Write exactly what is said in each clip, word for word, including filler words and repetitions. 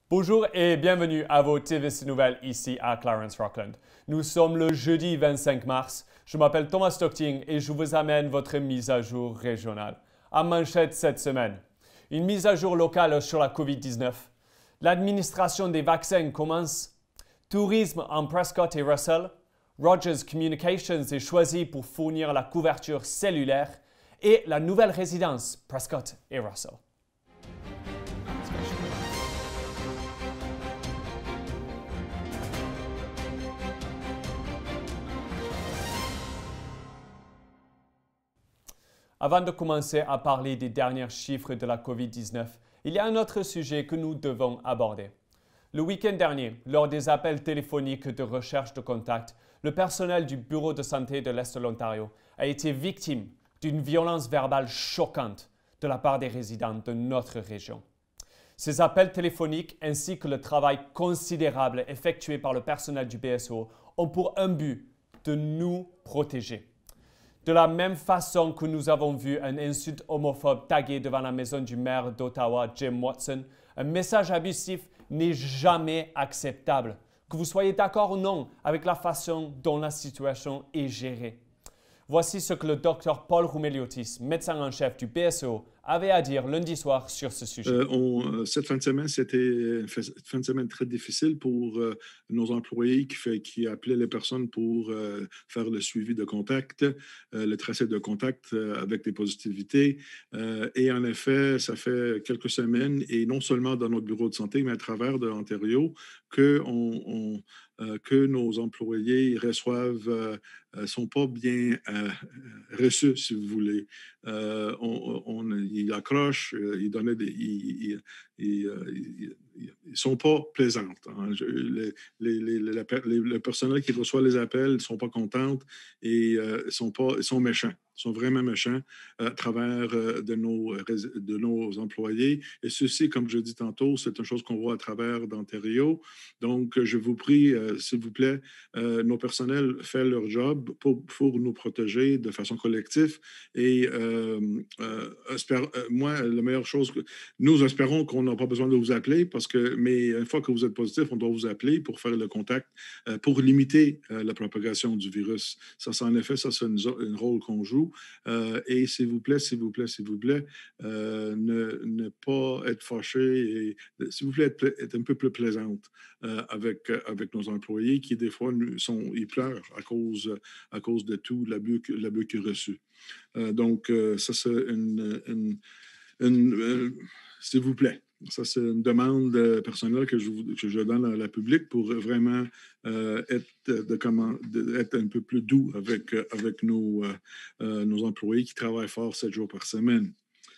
Bonjour et bienvenue à vos T V C Nouvelles ici à Clarence Rockland. Nous sommes le jeudi vingt-cinq mars. Je m'appelle Thomas Stockting et je vous amène votre mise à jour régionale. En manchette cette semaine, une mise à jour locale sur la COVID dix-neuf. L'administration des vaccins commence. Tourisme en Prescott et Russell. Rogers Communications est choisi pour fournir la couverture cellulaire. Et la nouvelle résidence Prescott et Russell. Avant de commencer à parler des derniers chiffres de la COVID dix-neuf, il y a un autre sujet que nous devons aborder. Le week-end dernier, lors des appels téléphoniques de recherche de contact, le personnel du Bureau de santé de l'Est de l'Ontario a été victime d'une violence verbale choquante de la part des résidents de notre région. Ces appels téléphoniques ainsi que le travail considérable effectué par le personnel du B S O ont pour un but de nous protéger. De la même façon que nous avons vu un insulte homophobe tagué devant la maison du maire d'Ottawa, Jim Watson, un message abusif n'est jamais acceptable, que vous soyez d'accord ou non avec la façon dont la situation est gérée. Voici ce que le docteur Paul Roumeliotis, médecin en chef du B S O, avait à dire lundi soir sur ce sujet. Euh, on, cette fin de semaine, c'était une fin de semaine très difficile pour euh, nos employés qui, fait, qui appelaient les personnes pour euh, faire le suivi de contact, euh, le tracé de contact euh, avec des positivités. Euh, et en effet, ça fait quelques semaines, et non seulement dans notre bureau de santé, mais à travers de l'Ontario, que, on, on, euh, que nos employés reçoivent, euh, ne sont pas bien euh, reçus, si vous voulez. Euh, on, on, ils accrochent, ils donnaient des, ils, ils, ils, ils sont pas plaisantes. Hein. Je, les, les, les, les, les, le personnel qui reçoit les appels ne sont pas contentes et euh, sont pas, ils sont méchants. Ils sont vraiment méchants à travers euh, de, nos, de nos employés. Et ceci, comme je dis tantôt, c'est une chose qu'on voit à travers d'Ontario. Donc, je vous prie, euh, s'il vous plaît, euh, nos personnels font leur job pour, pour nous protéger de façon collective. Et euh, euh, espère, euh, moi, la meilleure chose, que nous espérons qu'on n'a pas besoin de vous appeler, parce que, mais une fois que vous êtes positif, on doit vous appeler pour faire le contact, euh, pour limiter euh, la propagation du virus. Ça, c'est en effet, ça, c'est un rôle qu'on joue. Euh, et s'il vous plaît, s'il vous plaît, s'il vous plaît, euh, ne, ne pas être fâché et s'il vous plaît, être, être un peu plus plaisante euh, avec, avec nos employés qui, des fois, sont, ils pleurent à cause, à cause de tout l'abus qu'ils ont reçu. Euh, donc, euh, ça, c'est une... une, une euh, s'il vous plaît. Ça, c'est une demande personnelle que je, que je donne à la public pour vraiment euh, être, de comment, de, être un peu plus doux avec, avec nos, euh, nos employés qui travaillent fort sept jours par semaine.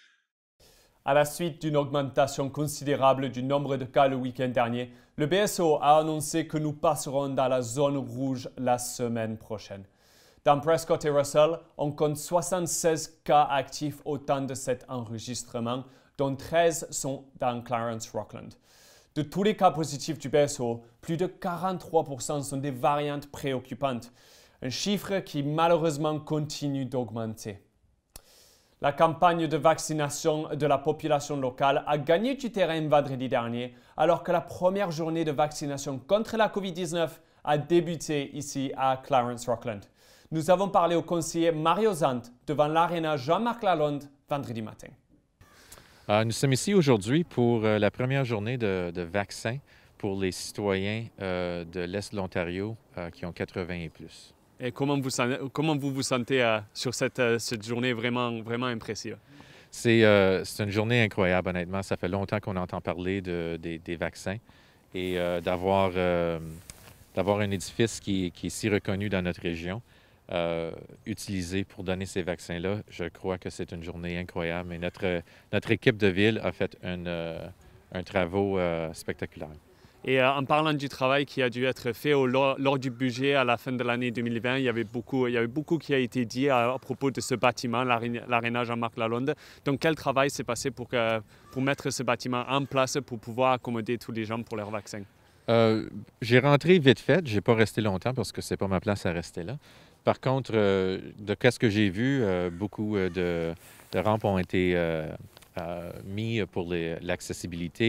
À la suite d'une augmentation considérable du nombre de cas le week-end dernier, le B S O a annoncé que nous passerons dans la zone rouge la semaine prochaine. Dans Prescott et Russell, on compte soixante-seize cas actifs au temps de cet enregistrement, dont treize sont dans Clarence Rockland. De tous les cas positifs du B S O, plus de quarante-trois pour cent sont des variantes préoccupantes, un chiffre qui malheureusement continue d'augmenter. La campagne de vaccination de la population locale a gagné du terrain vendredi dernier, alors que la première journée de vaccination contre la COVID dix-neuf a débuté ici à Clarence Rockland. Nous avons parlé au conseiller Mario Zant devant l'aréna Jean-Marc Lalonde vendredi matin. Euh, nous sommes ici aujourd'hui pour euh, la première journée de, de vaccin pour les citoyens euh, de l'Est de l'Ontario euh, qui ont quatre-vingts et plus. Et comment vous, comment vous vous sentez euh, sur cette, euh, cette journée vraiment, vraiment impressive? C'est euh, une journée incroyable, honnêtement. Ça fait longtemps qu'on entend parler de, de, des vaccins et euh, d'avoir euh, d'avoir un édifice qui, qui est si reconnu dans notre région. Euh, utilisé pour donner ces vaccins-là, je crois que c'est une journée incroyable. Et notre, notre équipe de ville a fait un, euh, un travail euh, spectaculaire. Et euh, en parlant du travail qui a dû être fait au, lors, lors du budget à la fin de l'année deux mille vingt, il y avait beaucoup, il y avait beaucoup qui a été dit à, à propos de ce bâtiment, l'aréna Jean-Marc Lalonde. Donc, quel travail s'est passé pour, que, pour mettre ce bâtiment en place pour pouvoir accommoder tous les gens pour leurs vaccins? Euh, j'ai rentré vite fait. Je n'ai pas resté longtemps parce que ce n'est pas ma place à rester là. Par contre, euh, de ce que j'ai vu, euh, beaucoup de, de rampes ont été euh, euh, mis pour l'accessibilité.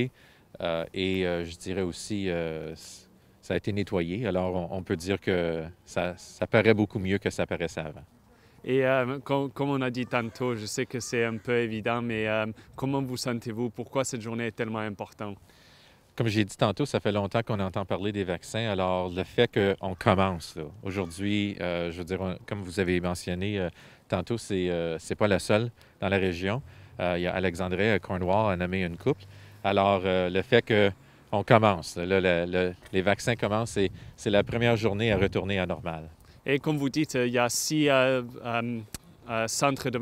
Euh, et euh, je dirais aussi, euh, ça a été nettoyé. Alors, on, on peut dire que ça, ça paraît beaucoup mieux que ça paraissait avant. Et euh, com comme on a dit tantôt, je sais que c'est un peu évident, mais euh, comment vous sentez-vous? Pourquoi cette journée est tellement importante? Comme j'ai dit tantôt, ça fait longtemps qu'on entend parler des vaccins. Alors, le fait qu'on commence, aujourd'hui, euh, je veux dire, on, comme vous avez mentionné euh, tantôt, c'est euh, c'est pas la seule dans la région. Euh, il y a Alexandre Cornwall a nommé une couple. Alors, euh, le fait qu'on commence, là, le, le, les vaccins commencent, c'est la première journée à retourner à normal. Et comme vous dites, il y a six euh, euh, euh, centres de,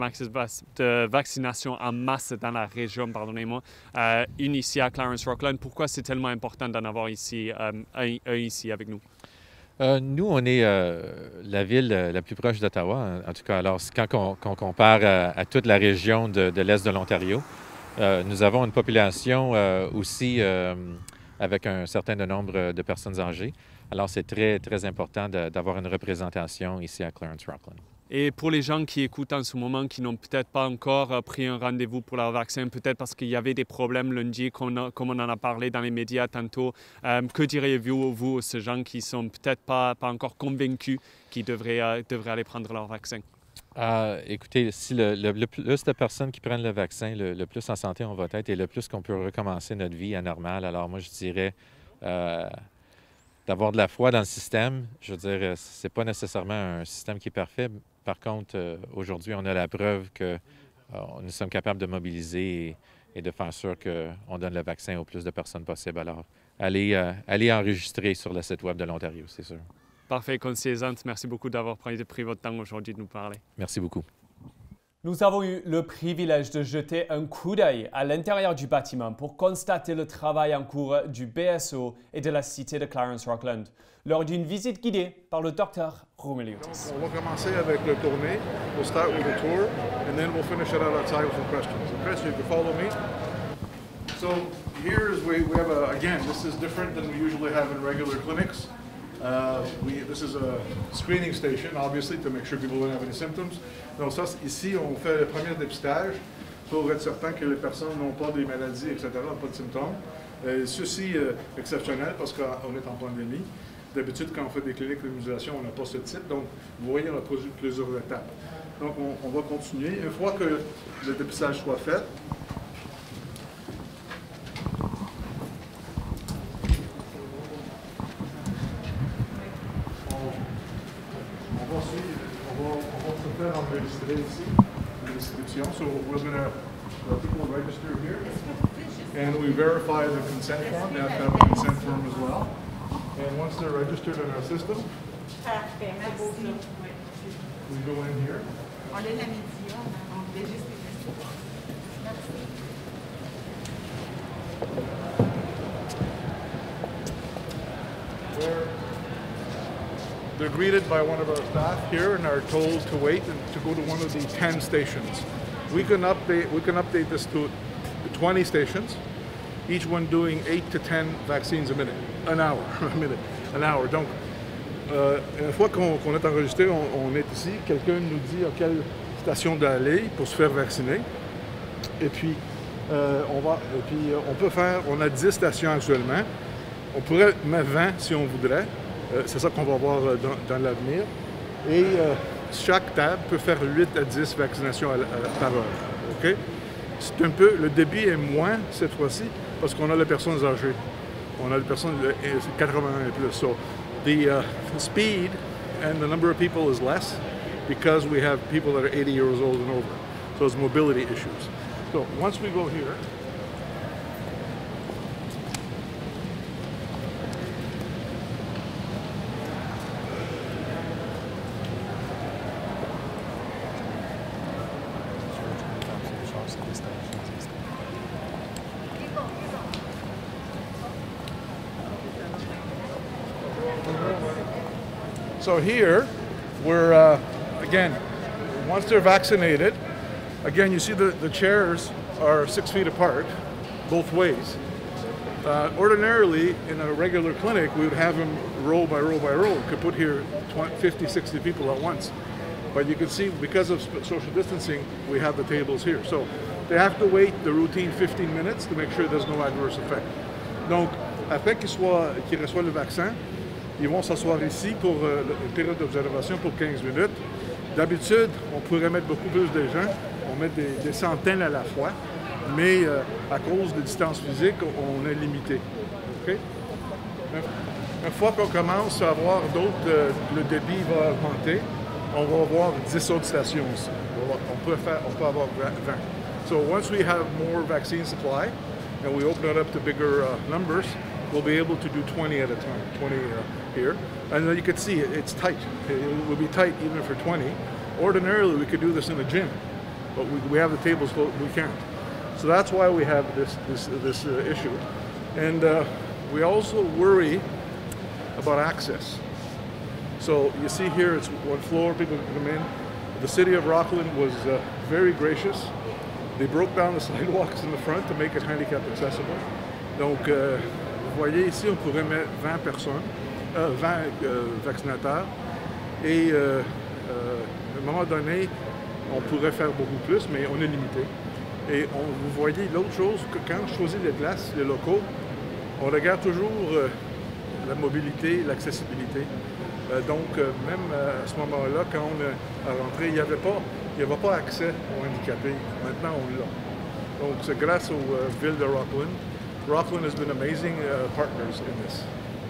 de vaccination en masse dans la région, pardonnez-moi, euh, une ici à Clarence-Rockland. Pourquoi c'est tellement important d'en avoir ici, euh, un, un ici avec nous? Euh, nous, on est euh, la ville la plus proche d'Ottawa, en, en tout cas. Alors, quand on, quand on compare à, à toute la région de, de l'Est de l'Ontario, euh, nous avons une population euh, aussi euh, avec un certain nombre de personnes âgées. Alors, c'est très, très important d'avoir une représentation ici à Clarence-Rockland. Et pour les gens qui écoutent en ce moment, qui n'ont peut-être pas encore pris un rendez-vous pour leur vaccin, peut-être parce qu'il y avait des problèmes lundi, comme on, comme on en a parlé dans les médias tantôt, euh, que diriez-vous, vous, ces gens qui ne sont peut-être pas, pas encore convaincus qu'ils devraient, euh, devraient aller prendre leur vaccin? Euh, écoutez, si le, le, le plus de personnes qui prennent le vaccin, le, le plus en santé on va être et le plus qu'on peut recommencer notre vie à normale, alors moi, je dirais... Euh, d'avoir de la foi dans le système. Je veux dire, c'est pas nécessairement un système qui est parfait. Par contre, euh, aujourd'hui, on a la preuve que euh, nous sommes capables de mobiliser et, et de faire sûr qu'on donne le vaccin au plus de personnes possible. Alors, allez, euh, allez enregistrer sur le site web de l'Ontario, c'est sûr. Parfait, conseiller Zant, merci beaucoup d'avoir pris, pris votre temps aujourd'hui de nous parler. Merci beaucoup. Nous avons eu le privilège de jeter un coup d'œil à l'intérieur du bâtiment pour constater le travail en cours du B S O et de la cité de Clarence-Rockland lors d'une visite guidée par le docteur Roumeliotis. On va commencer avec le tournée. We'll start with the tour and then we'll finish it out outside with some questions. Okay, so you can follow me. So here is we, we have a, again, this is different than we usually have in regular clinics. Uh, we, this is a screening station, obviously, to make sure people don't have any symptoms. Donc ça, ici, on fait le premier dépistage pour être certain que les personnes n'ont pas des maladies, et cetera, pas de symptômes. Euh, ceci est exceptionnel parce qu'on est en pandémie. D'habitude, quand on fait des cliniques d'immunisation, on n'a pas ce type. Donc, vous voyez, on a produit plusieurs étapes. Donc, on, on va continuer. Une fois que le dépistage soit fait, enregistrer ici, l'inscription. So we're going to, uh, people register here, and we verify the consent form. They have to have a consent form as well. And once they're registered in our system, parfait, merci. We go in here. On est la midi, on enregistre les merci. They're, they're greeted by one of our staff here and are told to wait and to go to one of the ten stations. We can update, we can update this to twenty stations, each one doing eight to ten vaccines a minute, an hour, a minute, an hour. Donc, euh, une fois qu'on qu'on est enregistré, on, on est ici, quelqu'un nous dit à quelle station d'aller pour se faire vacciner. Et puis, euh, on va, et puis, on peut faire, on a dix stations actuellement. On pourrait mettre vingt si on voudrait. Euh, C'est ça qu'on va voir dans, dans l'avenir. Et euh, chaque table peut faire huit à dix vaccinations à, à, par heure. Okay? C'est un peu, le débit est moins cette fois-ci parce qu'on a les personnes âgées. On a les personnes de quatre-vingts et plus. So the uh, speed and the number of people is less because we have people that are eighty years old and over. So it's mobility issues. So once we go here, So here, we're, uh, again, once they're vaccinated, again, you see the, the chairs are six feet apart, both ways. Uh, ordinarily, in a regular clinic, we would have them row by row by row. We could put here twenty, fifty, sixty people at once. But you can see, because of social distancing, we have the tables here. So they have to wait the routine fifteen minutes to make sure there's no adverse effect. Donc, après qu'ils soient, qu'ils reçoivent le vaccin, ils vont s'asseoir ici pour euh, une période d'observation pour quinze minutes. D'habitude, on pourrait mettre beaucoup plus de gens, on met des, des centaines à la fois, mais euh, à cause des distances physiques, on est limité. Okay? Une fois qu'on commence à avoir d'autres, euh, le débit va augmenter, on va avoir dix autres stations aussi. On peut, faire, on peut avoir vingt. So once we have more vaccine supply and we open it up to bigger uh, numbers, we'll be able to do twenty at a time, twenty uh, here. And then you can see it, it's tight. It will be tight even for twenty. Ordinarily, we could do this in a gym, but we, we have the tables, but we can't. So that's why we have this, this, this uh, issue. And uh, we also worry about access. So you see here, it's one floor, people can come in. The city of Rockland was uh, very gracious. They broke down the sidewalks in the front to make it handicap accessible. Donc, euh, vous voyez ici, on pourrait mettre vingt personnes, euh, vingt euh, vaccinateurs. Et euh, euh, à un moment donné, on pourrait faire beaucoup plus, mais on est limité. Et on, vous voyez l'autre chose, que quand on choisit les places, les locaux, on regarde toujours euh, la mobilité, l'accessibilité. Euh, donc, euh, même euh, à ce moment-là, quand on est rentré, il n'y avait pas, il n'y avait pas accès aux handicapés. Maintenant, on l'a. Donc, c'est grâce aux euh, villes de Rockland. Rockland has been amazing uh, partners in this.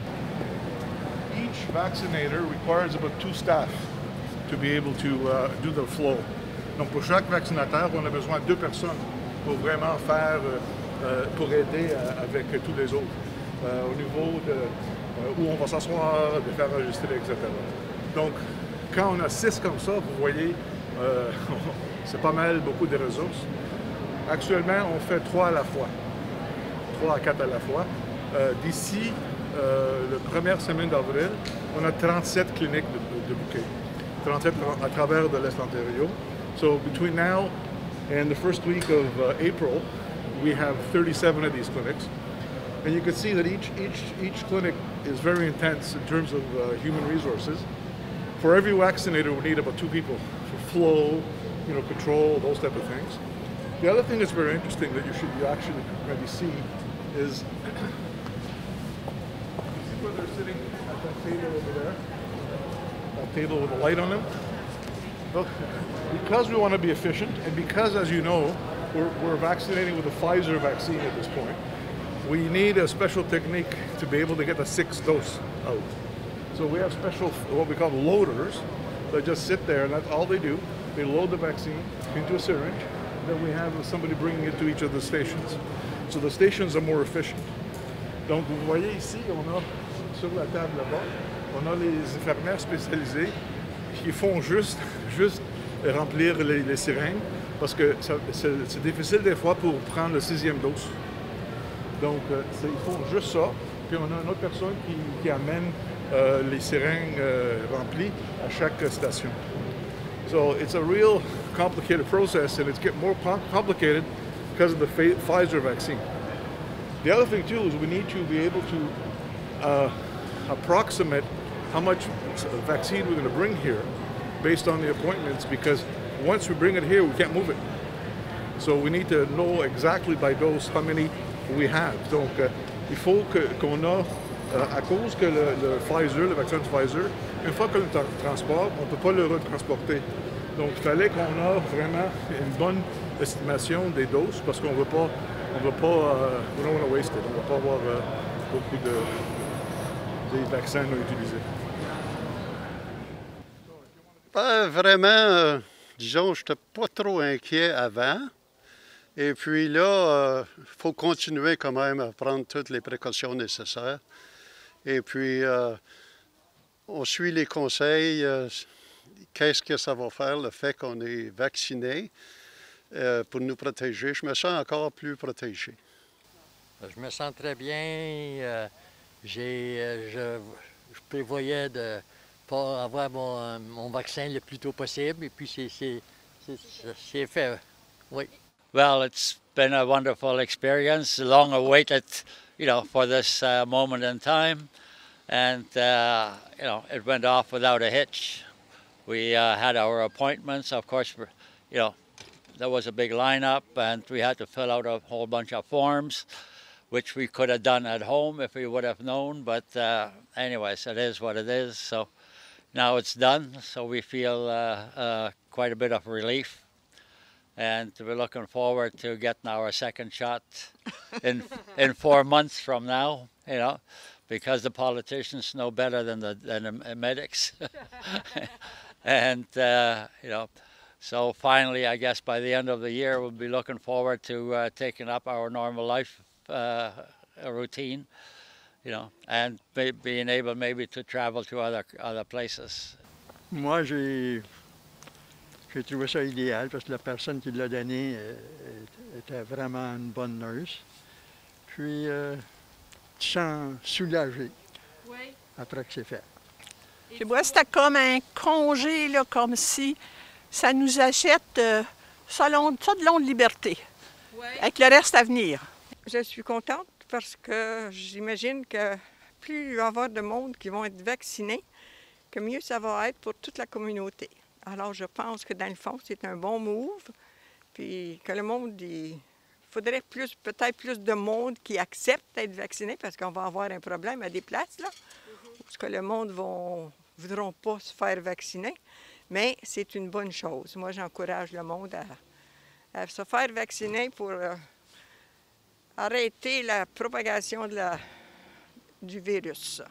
Each vaccinator requires about two staff to be able to uh, do the flow. Donc, pour chaque vaccinateur, on a besoin de deux personnes pour vraiment faire, euh, euh, pour aider euh, avec tous les autres. Euh, au niveau de euh, où on va s'asseoir, de faire enregistrer, et cetera. Donc, quand on a six comme ça, vous voyez, euh, c'est pas mal, beaucoup de ressources. Actuellement, on fait trois à la fois. Trois à quatre à la fois. Euh, D'ici euh, la première semaine d'avril, on a trente-sept cliniques de, de bouquets. trente-sept à travers de l'Est Ontario. So between now and the first week of uh, April, we have thirty-seven of these clinics. And you can see that each, each, each clinic is very intense in terms of uh, human resources. For every vaccinator, we need about two people for flow, you know, control, those type of things. The other thing that's very interesting that you should you actually maybe see is, you see where they're sitting at that table over there? That table with a light on them? Well, because we want to be efficient, and because, as you know, we're, we're vaccinating with the Pfizer vaccine at this point, we need a special technique to be able to get the sixth dose out. So we have special, what we call loaders, that just sit there, and that's all they do. They load the vaccine into a syringe, and then we have somebody bringing it to each of the stations. So the stations are more efficient. Donc, vous voyez ici, on a, sur la table là-bas, on a les infirmières spécialisées qui font juste, juste remplir les, les seringues, parce que c'est difficile des fois pour prendre le sixième dose. Donc, euh, ils font juste ça. Puis on a une autre personne qui, qui amène euh, les seringues euh, remplies à chaque station. So it's a real complicated process, and it's getting more complicated because of the Pfizer vaccine. The other thing too is we need to be able to uh, approximate how much vaccine we're going to bring here based on the appointments, because once we bring it here, we can't move it. So we need to know exactly by dose how many we have. Donc, euh, il faut qu'on qu a, euh, à cause que le, le Pfizer, le vaccin de Pfizer, une fois qu'on le tra transporte, on ne peut pas le retransporter. Donc, il fallait qu'on ait vraiment une bonne estimation des doses, parce qu'on ne veut pas, on veut pas, euh, we don't want to waste it. On ne va pas avoir euh, beaucoup de des vaccins non utilisés. Ben, vraiment, euh, disons, je n'étais pas trop inquiet avant. Et puis là, il euh, faut continuer quand même à prendre toutes les précautions nécessaires. Et puis, euh, on suit les conseils. Euh, Qu'est-ce que ça va faire, le fait qu'on est vacciné euh, pour nous protéger? Je me sens encore plus protégé. Je me sens très bien. Euh, j'ai, euh, je, je prévoyais de pas avoir mon, mon vaccin le plus tôt possible. Et puis, c'est fait. Oui. Well, it's been a wonderful experience, long awaited, you know, for this uh, moment in time, and uh, you know, it went off without a hitch. We uh, had our appointments, of course. You know, there was a big lineup, and we had to fill out a whole bunch of forms, which we could have done at home if we would have known. But uh, anyways, it is what it is. So now it's done. So we feel uh, uh, quite a bit of relief. And we're looking forward to getting our second shot in in four months from now, you know, because the politicians know better than the, than the medics. And, uh, you know, so finally, I guess by the end of the year, we'll be looking forward to uh, taking up our normal life uh, routine, you know, and be, being able maybe to travel to other, other places. Moi, j'ai... J'ai trouvé ça idéal parce que la personne qui l'a donné euh, était vraiment une bonne nurse. Puis, euh, tu sens soulagé oui. Après que c'est fait. Chez moi, c'était comme un congé, là, comme si ça nous achète euh, ça, long, ça de longue liberté, oui. Avec le reste à venir. Je suis contente parce que j'imagine que plus il va y avoir de monde qui vont être vaccinés, que mieux ça va être pour toute la communauté. Alors, je pense que dans le fond, c'est un bon move, puis que le monde, il faudrait plus, peut-être plus de monde qui accepte d'être vacciné, parce qu'on va avoir un problème à des places, là, mm-hmm. Parce que le monde ne voudront pas se faire vacciner, mais c'est une bonne chose. Moi, j'encourage le monde à, à se faire vacciner pour euh, arrêter la propagation de la, du virus.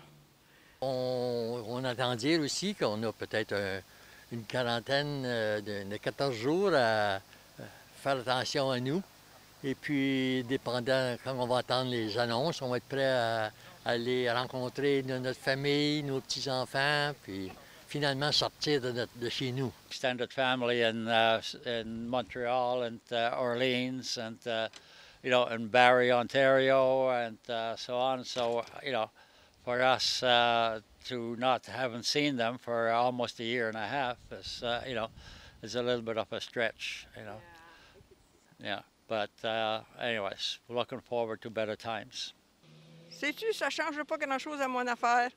On, on entend dire aussi qu'on a peut-être un une quarantaine de, de quatorze jours à faire attention à nous. Et puis, dépendant, quand on va entendre les annonces, on va être prêt à, à aller rencontrer notre famille, nos petits-enfants, puis finalement sortir de, notre, de chez nous. Extended family in, uh, in Montreal and uh, Orleans and, uh, you know, in Barrie, Ontario and uh, so on. So, you know, for us, uh, to not haven't seen them for almost a year and a half is, uh, you know, is a little bit of a stretch, you know. Yeah, but uh, anyways, we're looking forward to better times. Sais-tu, ça ne change pas grand-chose à mon affaire.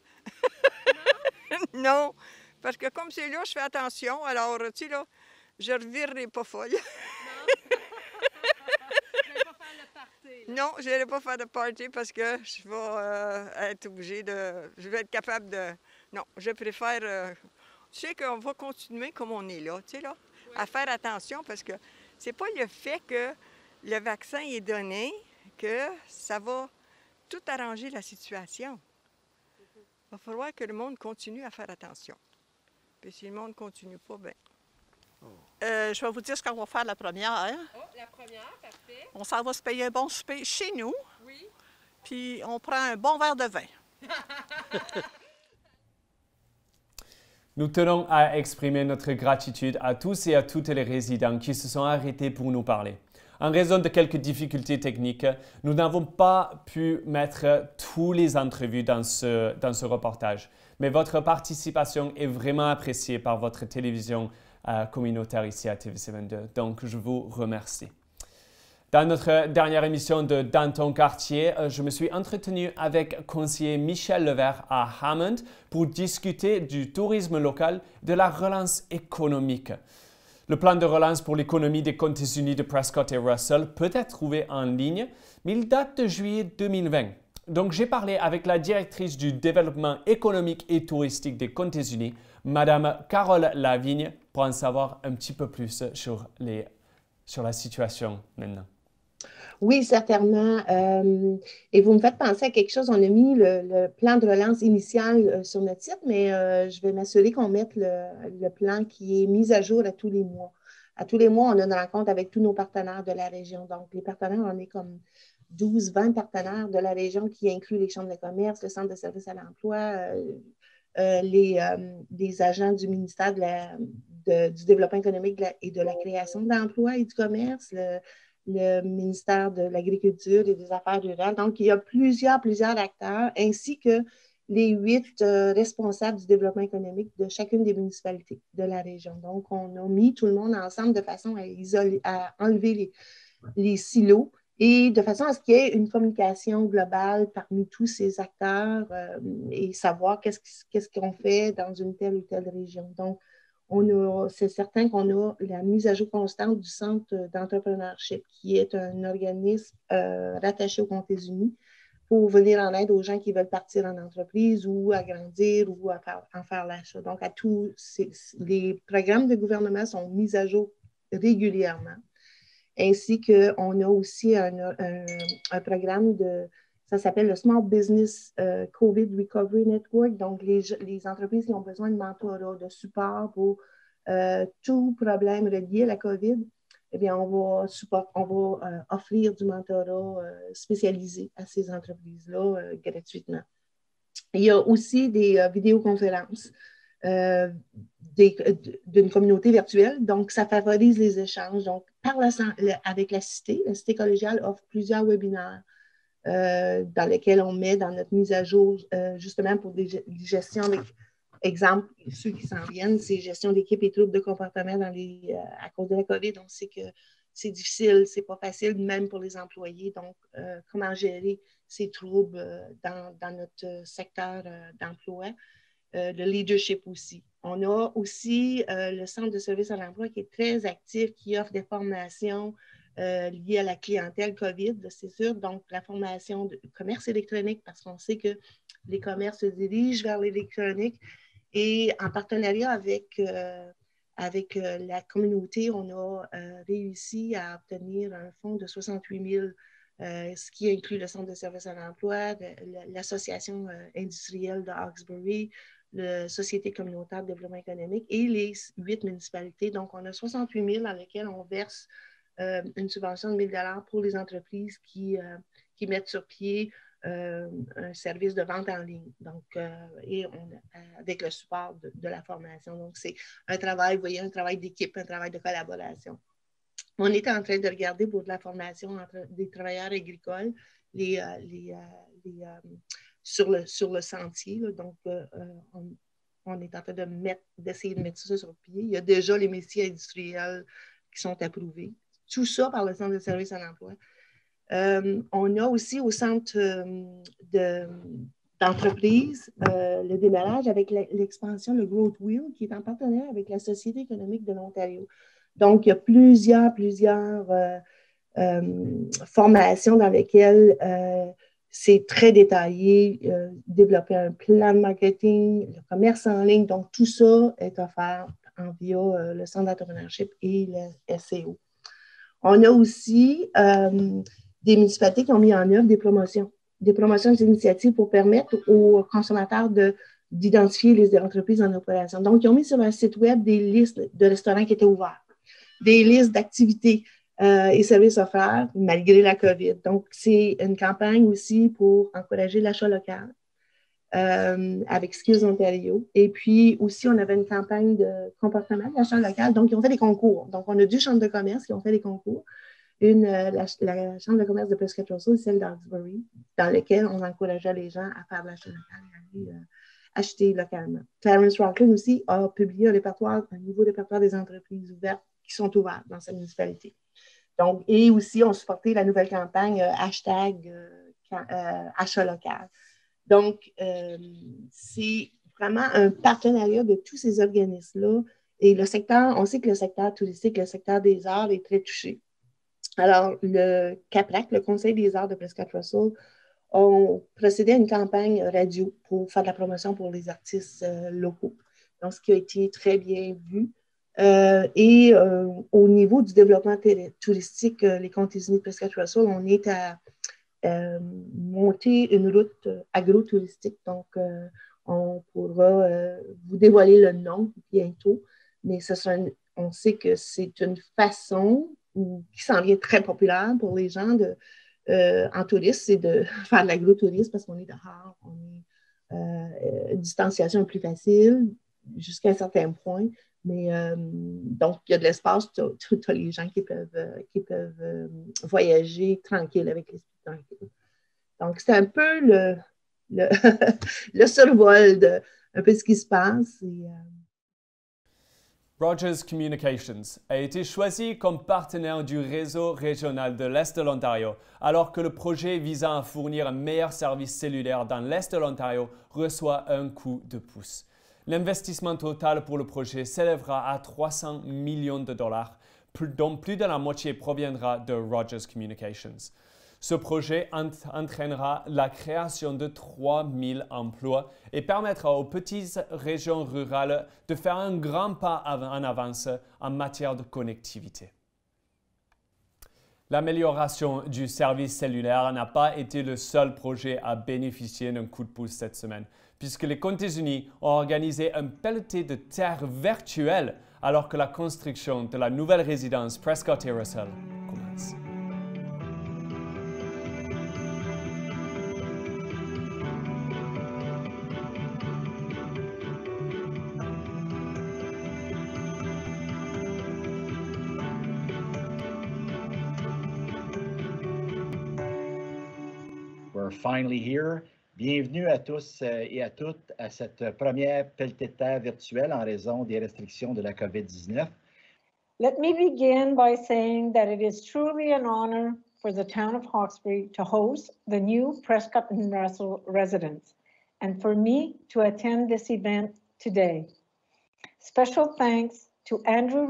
Non? Non, parce que comme c'est là, je fais attention, alors, tu sais, là, je ne revirerai pas folle. Non, je n'irai pas faire de party parce que je vais euh, être obligée de... Je vais être capable de... Non, je préfère... Euh, tu sais qu'on va continuer comme on est là, tu sais, là, oui. À faire attention parce que c'est pas le fait que le vaccin est donné que ça va tout arranger la situation. Il va falloir que le monde continue à faire attention. Puis si le monde ne continue pas, bien... Euh, je vais vous dire ce qu'on va faire la première. Oh, la première, parfait. On s'en va se payer un bon souper chez nous. Oui. Puis on prend un bon verre de vin. Nous tenons à exprimer notre gratitude à tous et à toutes les résidents qui se sont arrêtés pour nous parler. En raison de quelques difficultés techniques, nous n'avons pas pu mettre tous les entrevues dans ce, dans ce reportage. Mais votre participation est vraiment appréciée par votre télévision euh, communautaire ici à T V C vingt-deux. Donc, je vous remercie. Dans notre dernière émission de Dans ton quartier, je me suis entretenu avec conseiller Michel Levert à Hammond pour discuter du tourisme local, de la relance économique. Le plan de relance pour l'économie des comtés unis de Prescott et Russell peut être trouvé en ligne, mais il date de juillet deux mille vingt. Donc, j'ai parlé avec la directrice du développement économique et touristique des comtés unis, Madame Carole Lavigne, pour en savoir un petit peu plus sur, les, sur la situation maintenant. Oui, certainement. Euh, et vous me faites penser à quelque chose. On a mis le, le plan de relance initial euh, sur notre site, mais euh, je vais m'assurer qu'on mette le, le plan qui est mis à jour à tous les mois. À tous les mois, on a une rencontre avec tous nos partenaires de la région. Donc, les partenaires, on est comme douze, vingt partenaires de la région qui incluent les chambres de commerce, le centre de services à l'emploi, euh, euh, les, euh, les agents du ministère de la, de, du développement économique de la, et de la création d'emplois et du commerce, le, le ministère de l'Agriculture et des Affaires rurales. Donc, il y a plusieurs, plusieurs acteurs, ainsi que les huit euh, responsables du développement économique de chacune des municipalités de la région. Donc, on a mis tout le monde ensemble de façon à, isoler, à enlever les, les silos et de façon à ce qu'il y ait une communication globale parmi tous ces acteurs euh, et savoir qu'est-ce, qu'est-ce qu'on fait dans une telle ou telle région. Donc, c'est certain qu'on a la mise à jour constante du Centre d'entrepreneurship, qui est un organisme euh, rattaché aux Comptes-Unis pour venir en aide aux gens qui veulent partir en entreprise ou agrandir ou à faire, en faire l'achat. Donc, à tous ces, les programmes de gouvernement sont mis à jour régulièrement, ainsi qu'on a aussi un, un, un programme de, ça s'appelle le Small Business uh, COVID Recovery Network, donc les, les entreprises qui ont besoin de mentorat, de support pour euh, tout problème relié à la COVID, eh bien, on va, support, on va euh, offrir du mentorat euh, spécialisé à ces entreprises-là euh, gratuitement. Il y a aussi des euh, vidéoconférences euh, d'une communauté virtuelle, donc ça favorise les échanges. Donc, par la, avec la Cité, la Cité collégiale offre plusieurs webinaires euh, dans lesquels on met dans notre mise à jour, euh, justement pour des, des gestions avec exemple, ceux qui s'en viennent, c'est gestion d'équipe et troubles de comportement dans les, euh, à cause de la COVID. On sait que c'est difficile, c'est pas facile, même pour les employés. Donc, euh, comment gérer ces troubles euh, dans, dans notre secteur euh, d'emploi. Euh, le leadership aussi. On a aussi euh, le Centre de services à l'emploi qui est très actif, qui offre des formations euh, liées à la clientèle COVID, c'est sûr. Donc, la formation de commerce électronique, parce qu'on sait que les commerces se dirigent vers l'électronique. Et en partenariat avec, euh, avec euh, la communauté, on a euh, réussi à obtenir un fonds de soixante-huit mille, euh, ce qui inclut le Centre de services à l'emploi, l'Association euh, industrielle de Hawkesbury, la Société communautaire de développement économique et les huit municipalités. Donc, on a soixante-huit mille dans lesquels on verse euh, une subvention de mille dollars pour les entreprises qui, euh, qui mettent sur pied Euh, un service de vente en ligne, donc, euh, et on, avec le support de, de la formation. Donc, c'est un travail, vous voyez, un travail d'équipe, un travail de collaboration. On est en train de regarder pour de la formation entre des travailleurs agricoles les, euh, les, euh, les, euh, sur, le, sur le sentier. Là. Donc, euh, on, on est en train de mettre, d'essayer de mettre ça sur pied. Il y a déjà les métiers industriels qui sont approuvés. Tout ça par le Centre de services à l'emploi. Euh, on a aussi au centre euh, d'entreprise de, euh, le démarrage avec l'expansion, le Growth Wheel, qui est en partenariat avec la Société économique de l'Ontario. Donc, il y a plusieurs, plusieurs euh, euh, formations dans lesquelles euh, c'est très détaillé, euh, développer un plan de marketing, le commerce en ligne. Donc, tout ça est offert en via euh, le Centre d'entrepreneurship et le S C O. On a aussi euh, des municipalités qui ont mis en œuvre des promotions, des promotions d'initiatives pour permettre aux consommateurs d'identifier les entreprises en opération. Donc, ils ont mis sur leur site web des listes de restaurants qui étaient ouverts, des listes d'activités euh, et services offerts malgré la COVID. Donc, c'est une campagne aussi pour encourager l'achat local euh, avec Skills Ontario. Et puis aussi, on avait une campagne de comportement d'achat local. Donc, ils ont fait des concours. Donc, on a deux chambres de commerce qui ont fait des concours. Une, la, la Chambre de commerce de Prescott Russell, celle d'Hawkesbury, dans laquelle on encourageait les gens à faire de l'achat local et à aller euh, acheter localement. Clarence Rockland aussi a publié un répertoire, un nouveau répertoire des entreprises ouvertes qui sont ouvertes dans sa municipalité. Donc, et aussi, on supportait la nouvelle campagne euh, hashtag euh, euh, achat local. Donc, euh, c'est vraiment un partenariat de tous ces organismes-là. Et le secteur, on sait que le secteur touristique, le secteur des arts est très touché. Alors, le CAPRAC, le Conseil des arts de Prescott Russell, ont procédé à une campagne radio pour faire de la promotion pour les artistes euh, locaux. Donc, ce qui a été très bien vu. Euh, et euh, au niveau du développement touristique, euh, les Comptes-Unis de Prescott Russell, on est à euh, monter une route agro-touristique. Donc, euh, on pourra euh, vous dévoiler le nom bientôt, mais ce sera une, on sait que c'est une façon qui s'en vient très populaire pour les gens de, euh, en tourisme, c'est de faire de l'agro-tourisme parce qu'on est dehors, on est, euh, une distanciation plus facile jusqu'à un certain point, mais euh, donc il y a de l'espace, tu as les gens qui peuvent, euh, qui peuvent euh, voyager tranquille avec l'esprit tranquille. Donc c'est un peu le, le, le survol de un peu ce qui se passe. Et, euh, Rogers Communications a été choisi comme partenaire du réseau régional de l'Est de l'Ontario, alors que le projet visant à fournir un meilleur service cellulaire dans l'Est de l'Ontario reçoit un coup de pouce. L'investissement total pour le projet s'élèvera à trois cents millions de dollars, dont plus de la moitié proviendra de Rogers Communications. Ce projet entraînera la création de trois mille emplois et permettra aux petites régions rurales de faire un grand pas en avance en matière de connectivité. L'amélioration du service cellulaire n'a pas été le seul projet à bénéficier d'un coup de pouce cette semaine, puisque les Comtés-Unis ont organisé un pelleté de terre virtuelle alors que la construction de la nouvelle résidence Prescott et Russell commence. We're finally here. Bienvenue à tous et à toutes à cette première pelletée de terre virtuelle en raison des restrictions de la COVID dix-neuf. Let me begin by saying that it is truly an honor for the town of Hawkesbury to host the new Prescott and Russell residence, and for me to attend this event today. Special thanks to Andrew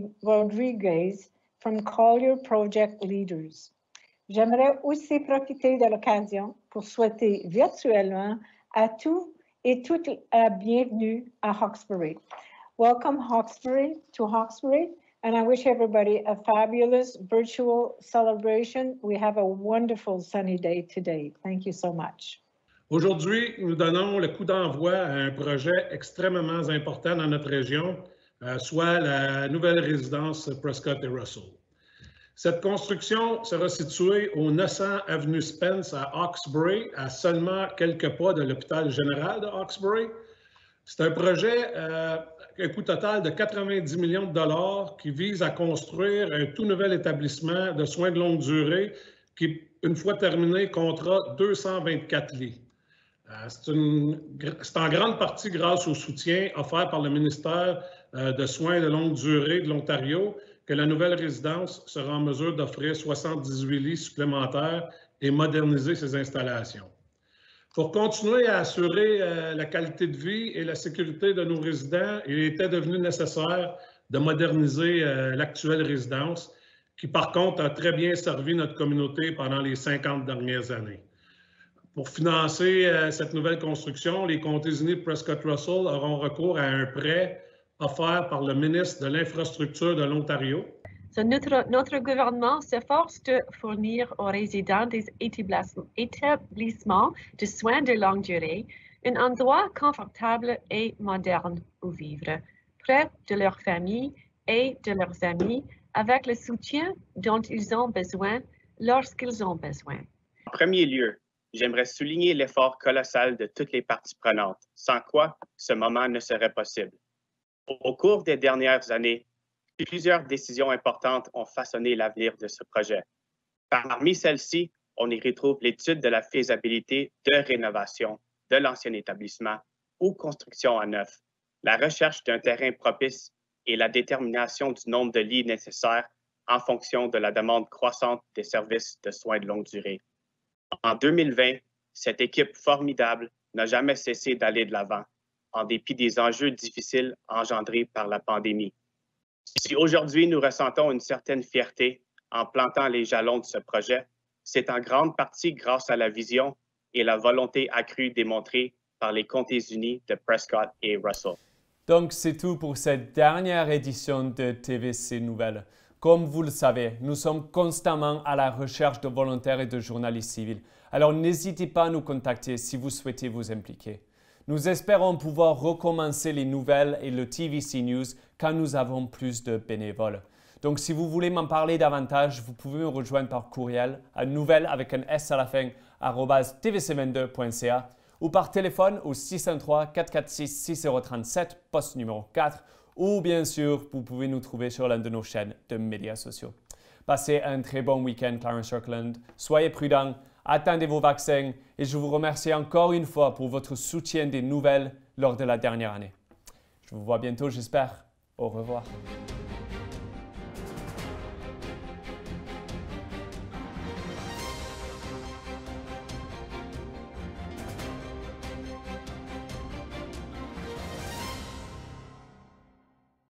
Rodriguez from Collier Project Leaders. J'aimerais aussi profiter de l'occasion pour souhaiter virtuellement à tous et toutes la bienvenue à Hawkesbury. Welcome Hawkesbury to Hawkesbury, and I wish everybody a fabulous virtual celebration. We have a wonderful sunny day today. Thank you so much. Aujourd'hui, nous donnons le coup d'envoi à un projet extrêmement important dans notre région, euh, soit la nouvelle résidence Prescott et Russell. Cette construction sera située au neuf cents avenue Spence à Hawkesbury, à seulement quelques pas de l'hôpital général de Hawkesbury. C'est un projet euh, à un coût total de quatre-vingt-dix millions de dollars qui vise à construire un tout nouvel établissement de soins de longue durée qui, une fois terminé, comptera deux cent vingt-quatre lits. Euh, c'est, une, c'est en grande partie grâce au soutien offert par le ministère euh, de Soins de longue durée de l'Ontario que la nouvelle résidence sera en mesure d'offrir soixante-dix-huit lits supplémentaires et moderniser ses installations. Pour continuer à assurer euh, la qualité de vie et la sécurité de nos résidents, il était devenu nécessaire de moderniser euh, l'actuelle résidence, qui par contre a très bien servi notre communauté pendant les cinquante dernières années. Pour financer euh, cette nouvelle construction, les Comtés-Unis de Prescott-Russell auront recours à un prêt offert par le ministre de l'Infrastructure de l'Ontario. So, notre, notre gouvernement s'efforce de fournir aux résidents des établissements de soins de longue durée un endroit confortable et moderne où vivre, près de leur famille et de leurs amis, avec le soutien dont ils ont besoin lorsqu'ils ont besoin. En premier lieu, j'aimerais souligner l'effort colossal de toutes les parties prenantes, sans quoi ce moment ne serait possible. Au cours des dernières années, plusieurs décisions importantes ont façonné l'avenir de ce projet. Parmi celles-ci, on y retrouve l'étude de la faisabilité de rénovation de l'ancien établissement ou construction à neuf, la recherche d'un terrain propice et la détermination du nombre de lits nécessaires en fonction de la demande croissante des services de soins de longue durée. En deux mille vingt, cette équipe formidable n'a jamais cessé d'aller de l'avant, en dépit des enjeux difficiles engendrés par la pandémie. Si aujourd'hui nous ressentons une certaine fierté en plantant les jalons de ce projet, c'est en grande partie grâce à la vision et la volonté accrue démontrée par les Comtés-Unis de Prescott et Russell. Donc, c'est tout pour cette dernière édition de T V C Nouvelles. Comme vous le savez, nous sommes constamment à la recherche de volontaires et de journalistes civils. Alors, n'hésitez pas à nous contacter si vous souhaitez vous impliquer. Nous espérons pouvoir recommencer les nouvelles et le T V C News quand nous avons plus de bénévoles. Donc, si vous voulez m'en parler davantage, vous pouvez me rejoindre par courriel à nouvelles avec un S à la fin, arobase t v c vingt-deux point c a ou par téléphone au six un trois, quatre quatre six, six zéro trois sept, poste numéro quatre, ou bien sûr, vous pouvez nous trouver sur l'une de nos chaînes de médias sociaux. Passez un très bon week-end, Clarence Kirkland. Soyez prudents, attendez vos vaccins et je vous remercie encore une fois pour votre soutien des nouvelles lors de la dernière année. Je vous vois bientôt, j'espère. Au revoir.